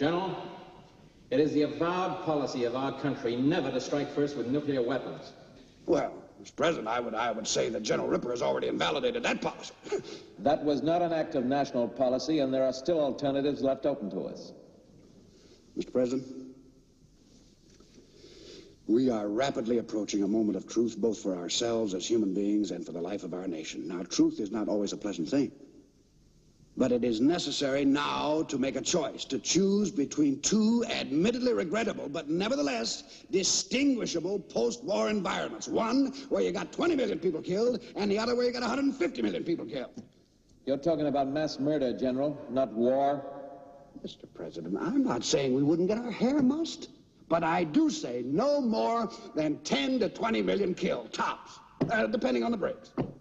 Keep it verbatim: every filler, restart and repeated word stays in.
General, it is the avowed policy of our country never to strike first with nuclear weapons. Well, Mister President, I would, I would say that General Ripper has already invalidated that policy. That was not an act of national policy, and there are still alternatives left open to us. Mister President, we are rapidly approaching a moment of truth, both for ourselves as human beings and for the life of our nation. Now, truth is not always a pleasant thing. But it is necessary now to make a choice, to choose between two admittedly regrettable, but nevertheless distinguishable post-war environments. One where you got twenty million people killed, and the other where you got one hundred fifty million people killed. You're talking about mass murder, General, not war. Mister President, I'm not saying we wouldn't get our hair mussed, but I do say no more than ten to twenty million killed, tops, uh, depending on the breaks.